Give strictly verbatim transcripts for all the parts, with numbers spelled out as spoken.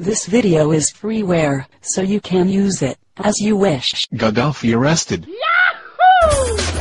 This video is freeware, so you can use it as you wish. Gaddafi arrested. Yahoo!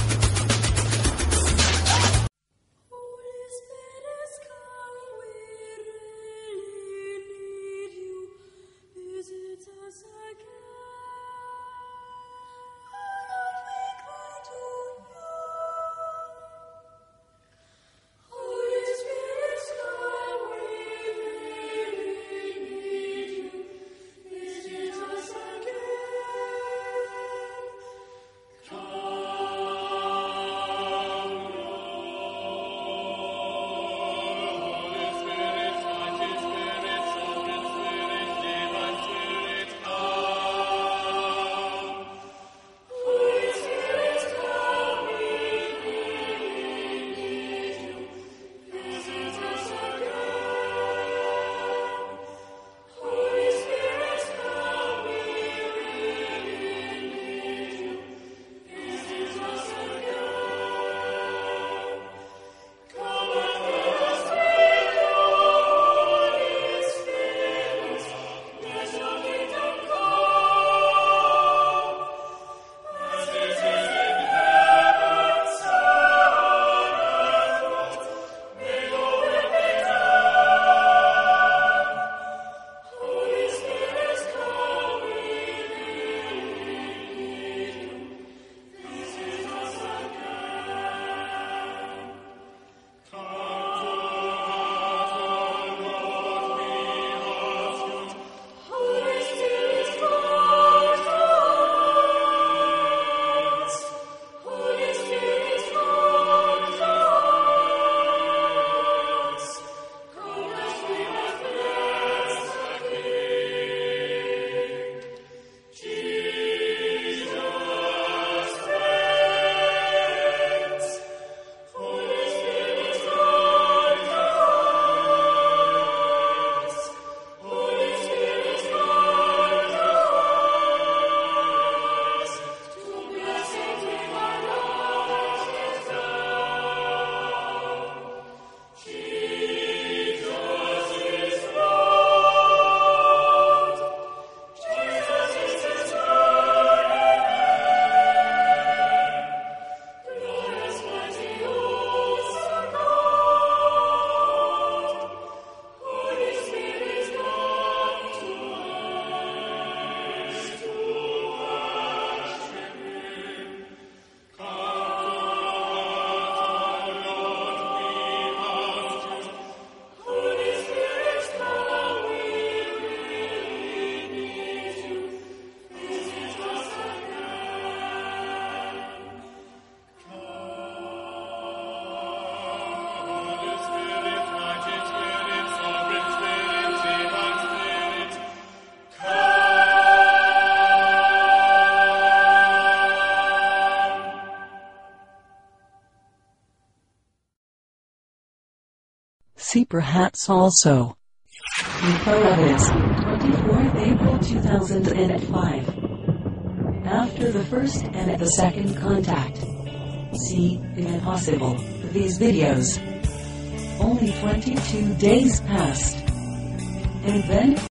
See perhaps also. Info evidence, twenty-fourth April two thousand five. After the first and the second contact. See, if impossible, these videos. Only twenty-two days passed. And then